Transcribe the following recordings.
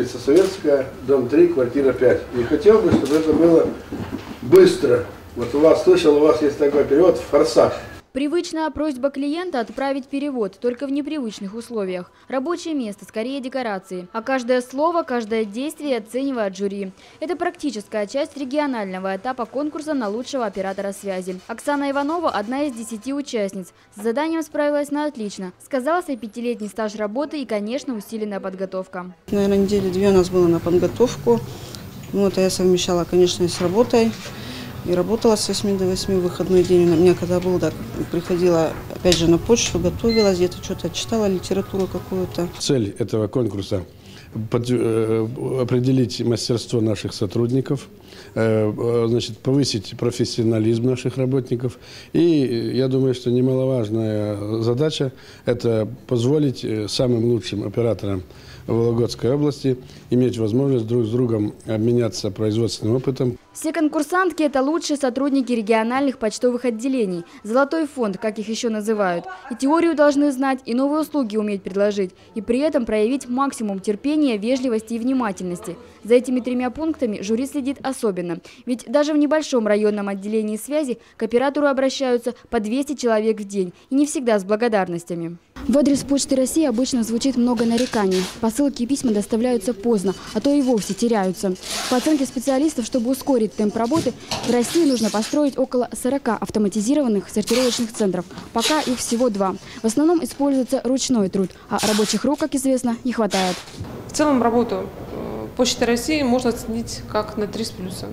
улица Советская, дом 3, квартира 5. И хотел бы, чтобы это было быстро. Вот у вас, слышал, у вас есть такой перевод «форсаж». Привычная просьба клиента отправить перевод, только в непривычных условиях. Рабочее место, скорее декорации. А каждое слово, каждое действие оценивает жюри. Это практическая часть регионального этапа конкурса на лучшего оператора связи. Оксана Иванова – одна из 10 участниц. С заданием справилась на отлично. Сказался 5-летний стаж работы и, конечно, усиленная подготовка. Наверное, недели 2 у нас было на подготовку. Вот, а я совмещала, конечно, с работой. И работала с 8 до 8 в выходной день. У меня когда был, да, приходила опять же на почту, готовилась, где-то что-то читала, литературу какую-то. Цель этого конкурса – определить мастерство наших сотрудников, значит, повысить профессионализм наших работников. И я думаю, что немаловажная задача – это позволить самым лучшим операторам Вологодской области иметь возможность друг с другом обменяться производственным опытом. Все конкурсантки – это лучшие сотрудники региональных почтовых отделений. Золотой фонд, как их еще называют. И теорию должны знать, и новые услуги уметь предложить. И при этом проявить максимум терпения, вежливости и внимательности. За этими 3 пунктами жюри следит особенно. Ведь даже в небольшом районном отделении связи к оператору обращаются по 200 человек в день. И не всегда с благодарностями. В адрес Почты России обычно звучит много нареканий. Посылки и письма доставляются поздно, а то и вовсе теряются. По оценке специалистов, чтобы ускорить темп работы, в России нужно построить около 40 автоматизированных сортировочных центров. Пока их всего 2. В основном используется ручной труд, а рабочих рук, как известно, не хватает. В целом работу Почты России можно оценить как на 3 с плюсом.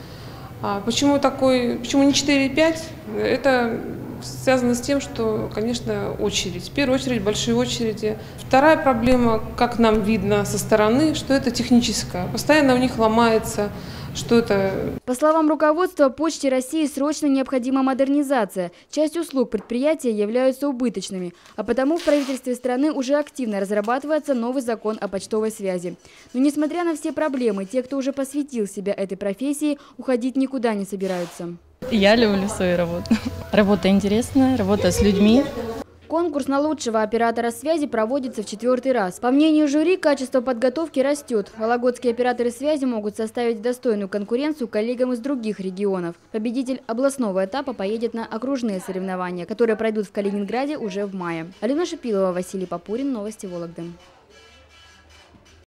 Почему не 4 и 5? Это связано с тем, что, конечно, очередь. В первую очередь большие очереди. Вторая проблема, как нам видно со стороны, что это техническая. Постоянно у них ломается. Что это? По словам руководства Почты России, срочно необходима модернизация. Часть услуг предприятия являются убыточными, а потому в правительстве страны уже активно разрабатывается новый закон о почтовой связи. Но несмотря на все проблемы, те, кто уже посвятил себя этой профессии, уходить никуда не собираются. Я люблю свою работу. Работа интересная, работа с людьми. Конкурс на лучшего оператора связи проводится в 4-й раз. По мнению жюри, качество подготовки растет. Вологодские операторы связи могут составить достойную конкуренцию коллегам из других регионов. Победитель областного этапа поедет на окружные соревнования, которые пройдут в Калининграде уже в мае. Алена Шипилова, Василий Попурин, Новости Вологды.